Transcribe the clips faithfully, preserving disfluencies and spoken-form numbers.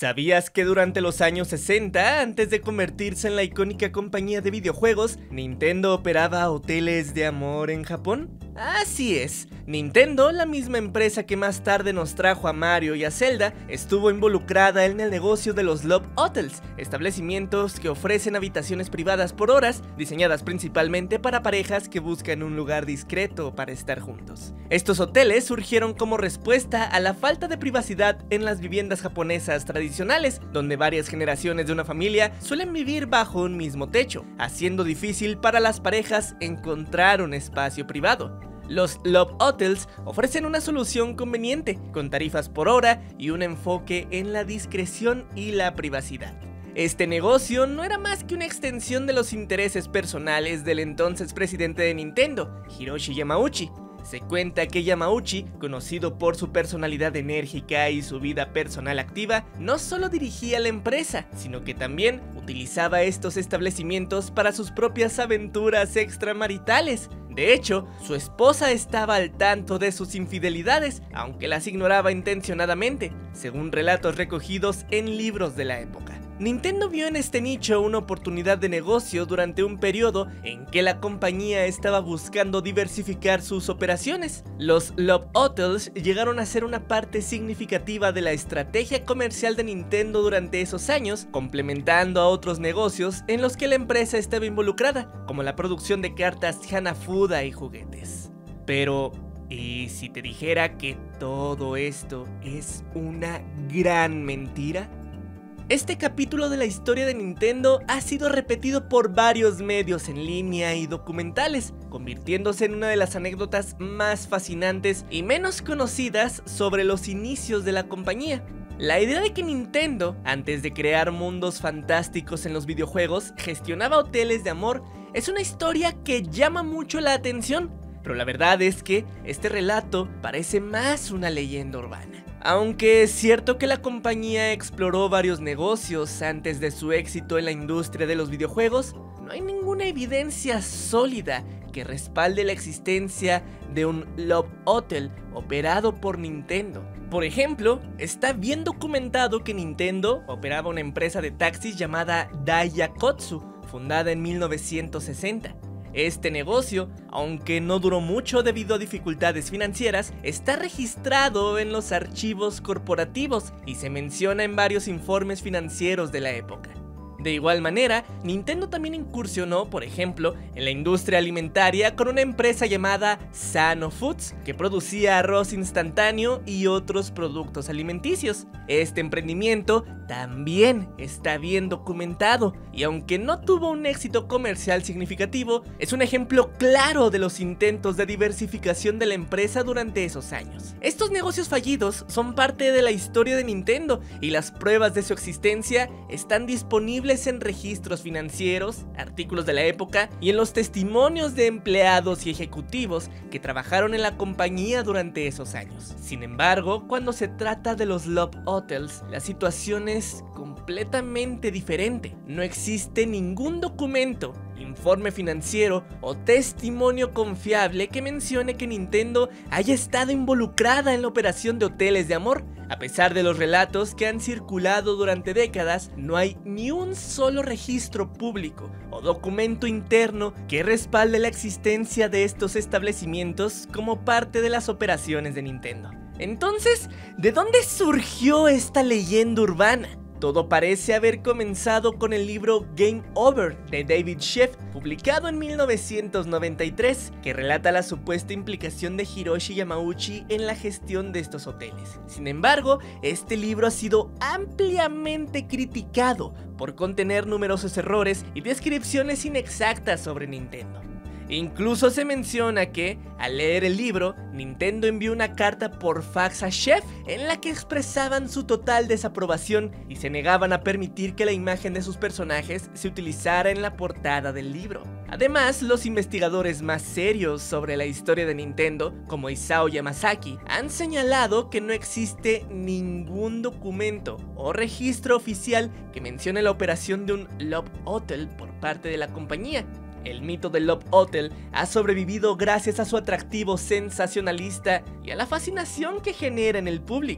¿Sabías que durante los años sesenta, antes de convertirse en la icónica compañía de videojuegos, Nintendo operaba hoteles de amor en Japón? Así es, Nintendo, la misma empresa que más tarde nos trajo a Mario y a Zelda, estuvo involucrada en el negocio de los Love Hotels, establecimientos que ofrecen habitaciones privadas por horas, diseñadas principalmente para parejas que buscan un lugar discreto para estar juntos. Estos hoteles surgieron como respuesta a la falta de privacidad en las viviendas japonesas tradicionales, donde varias generaciones de una familia suelen vivir bajo un mismo techo, haciendo difícil para las parejas encontrar un espacio privado. Los Love Hotels ofrecen una solución conveniente, con tarifas por hora y un enfoque en la discreción y la privacidad. Este negocio no era más que una extensión de los intereses personales del entonces presidente de Nintendo, Hiroshi Yamauchi. Se cuenta que Yamauchi, conocido por su personalidad enérgica y su vida personal activa, no solo dirigía la empresa, sino que también utilizaba estos establecimientos para sus propias aventuras extramaritales. De hecho, su esposa estaba al tanto de sus infidelidades, aunque las ignoraba intencionadamente, según relatos recogidos en libros de la época. Nintendo vio en este nicho una oportunidad de negocio durante un periodo en que la compañía estaba buscando diversificar sus operaciones. Los Love Hotels llegaron a ser una parte significativa de la estrategia comercial de Nintendo durante esos años, complementando a otros negocios en los que la empresa estaba involucrada, como la producción de cartas Hanafuda y juguetes. Pero ¿y si te dijera que todo esto es una gran mentira? Este capítulo de la historia de Nintendo ha sido repetido por varios medios en línea y documentales, convirtiéndose en una de las anécdotas más fascinantes y menos conocidas sobre los inicios de la compañía. La idea de que Nintendo, antes de crear mundos fantásticos en los videojuegos, gestionaba hoteles de amor es una historia que llama mucho la atención, pero la verdad es que este relato parece más una leyenda urbana. Aunque es cierto que la compañía exploró varios negocios antes de su éxito en la industria de los videojuegos, no hay ninguna evidencia sólida que respalde la existencia de un Love Hotel operado por Nintendo. Por ejemplo, está bien documentado que Nintendo operaba una empresa de taxis llamada Daiyakotsu, fundada en mil novecientos sesenta. Este negocio, aunque no duró mucho debido a dificultades financieras, está registrado en los archivos corporativos y se menciona en varios informes financieros de la época. De igual manera, Nintendo también incursionó, por ejemplo, en la industria alimentaria con una empresa llamada Sano Foods, que producía arroz instantáneo y otros productos alimenticios. Este emprendimiento también está bien documentado, y aunque no tuvo un éxito comercial significativo, es un ejemplo claro de los intentos de diversificación de la empresa durante esos años. Estos negocios fallidos son parte de la historia de Nintendo, y las pruebas de su existencia están disponibles en registros financieros, artículos de la época y en los testimonios de empleados y ejecutivos que trabajaron en la compañía durante esos años. Sin embargo, cuando se trata de los Love Hotels, la situación es completamente diferente. No existe ningún documento, informe financiero o testimonio confiable que mencione que Nintendo haya estado involucrada en la operación de hoteles de amor. A pesar de los relatos que han circulado durante décadas, no hay ni un solo registro público o documento interno que respalde la existencia de estos establecimientos como parte de las operaciones de Nintendo. Entonces, ¿de dónde surgió esta leyenda urbana? Todo parece haber comenzado con el libro Game Over de David Sheff, publicado en mil novecientos noventa y tres, que relata la supuesta implicación de Hiroshi Yamauchi en la gestión de estos hoteles. Sin embargo, este libro ha sido ampliamente criticado por contener numerosos errores y descripciones inexactas sobre Nintendo. Incluso se menciona que, al leer el libro, Nintendo envió una carta por fax a Sheff en la que expresaban su total desaprobación y se negaban a permitir que la imagen de sus personajes se utilizara en la portada del libro. Además, los investigadores más serios sobre la historia de Nintendo, como Isao Yamazaki, han señalado que no existe ningún documento o registro oficial que mencione la operación de un Love Hotel por parte de la compañía. El mito del Love Hotel ha sobrevivido gracias a su atractivo sensacionalista y a la fascinación que genera en el público.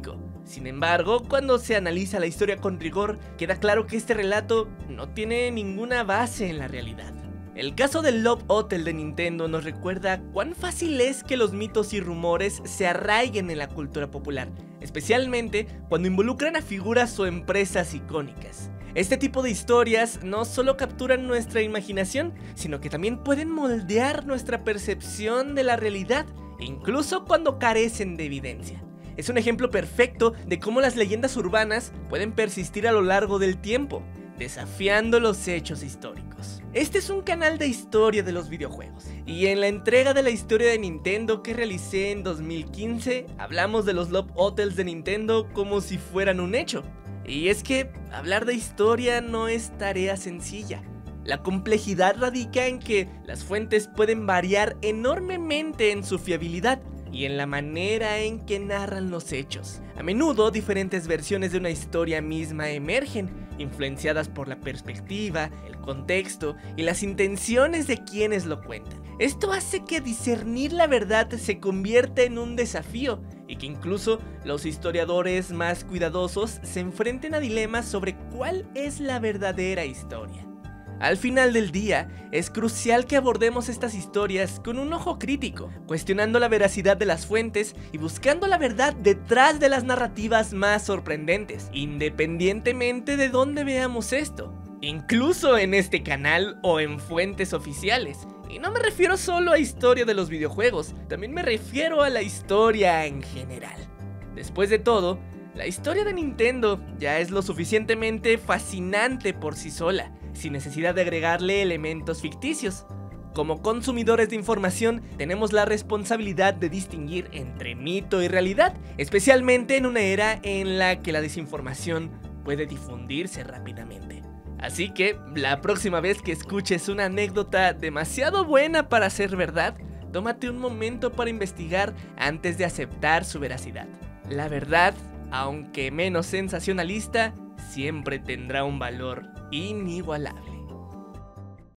Sin embargo, cuando se analiza la historia con rigor, queda claro que este relato no tiene ninguna base en la realidad. El caso del Love Hotel de Nintendo nos recuerda cuán fácil es que los mitos y rumores se arraiguen en la cultura popular, especialmente cuando involucran a figuras o empresas icónicas. Este tipo de historias no solo capturan nuestra imaginación, sino que también pueden moldear nuestra percepción de la realidad, incluso cuando carecen de evidencia. Es un ejemplo perfecto de cómo las leyendas urbanas pueden persistir a lo largo del tiempo, desafiando los hechos históricos. Este es un canal de historia de los videojuegos, y en la entrega de la historia de Nintendo que realicé en dos mil quince, hablamos de los Love Hotels de Nintendo como si fueran un hecho. Y es que hablar de historia no es tarea sencilla. La complejidad radica en que las fuentes pueden variar enormemente en su fiabilidad y en la manera en que narran los hechos. A menudo diferentes versiones de una historia misma emergen, influenciadas por la perspectiva, el contexto y las intenciones de quienes lo cuentan. Esto hace que discernir la verdad se convierta en un desafío y que incluso los historiadores más cuidadosos se enfrenten a dilemas sobre cuál es la verdadera historia. Al final del día, es crucial que abordemos estas historias con un ojo crítico, cuestionando la veracidad de las fuentes y buscando la verdad detrás de las narrativas más sorprendentes, independientemente de dónde veamos esto, incluso en este canal o en fuentes oficiales. Y no me refiero solo a historia de los videojuegos, también me refiero a la historia en general. Después de todo, la historia de Nintendo ya es lo suficientemente fascinante por sí sola, sin necesidad de agregarle elementos ficticios. Como consumidores de información, tenemos la responsabilidad de distinguir entre mito y realidad, especialmente en una era en la que la desinformación puede difundirse rápidamente. Así que, la próxima vez que escuches una anécdota demasiado buena para ser verdad, tómate un momento para investigar antes de aceptar su veracidad. La verdad, aunque menos sensacionalista, siempre tendrá un valor inigualable.